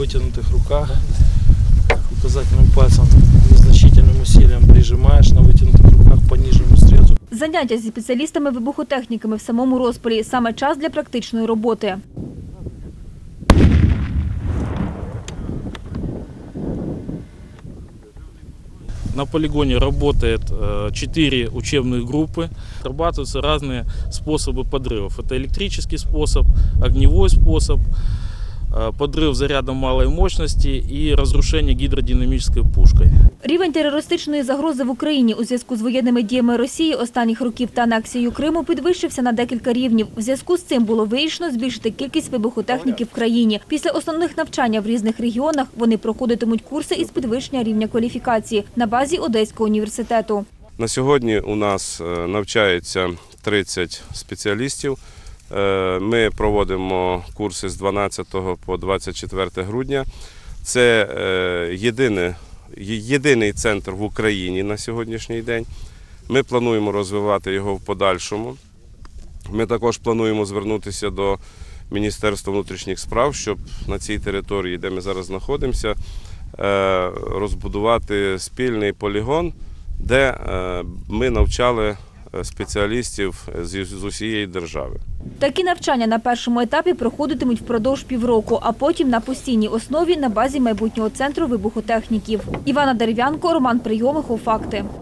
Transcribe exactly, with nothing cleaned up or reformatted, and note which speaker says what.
Speaker 1: вытянутых руках. Указательным пальцем незначительным усилием прижимаешь на вытянутых руках по нижнему срезу.
Speaker 2: Заняття зі спеціалістами-вибухотехніками в самому розпалі – саме час для практичної роботи.
Speaker 1: На полигоне работает четыре учебных группы. Отрабатываются разные способы подрывов. Это электрический способ, огневой способ, подрыв зарядом малой мощности и разрушение гидродинамической пушкой.
Speaker 2: Рівень терористичної загрози в Україні у зв'язку з воєнними діями Росії останніх років та анексією Криму підвищився на декілька рівнів. У зв'язку з цим було вирішено збільшити кількість вибухотехніків в країні. Після основних навчання в різних регіонах вони проходитимуть курси із підвищення рівня кваліфікації на базі Одеського університету.
Speaker 3: На сьогодні у нас навчається тридцять спеціалістів. Ми проводимо курси з дванадцятого по двадцять четверте грудня. Це єдине, єдиний центр в Україні на сьогоднішній день. Ми плануємо розвивати його в подальшому. Ми також плануємо звернутися до Міністерства внутрішніх справ, щоб на цій території, де ми зараз знаходимося, розбудувати спільний полігон, де ми навчали спеціалістів з усієї держави.
Speaker 2: Такі навчання на першому етапі проходитимуть впродовж півроку, а потім на постійній основі на базі майбутнього центру вибухотехніків. Івана Дерев'янко, Роман Прийомихов, «Факти».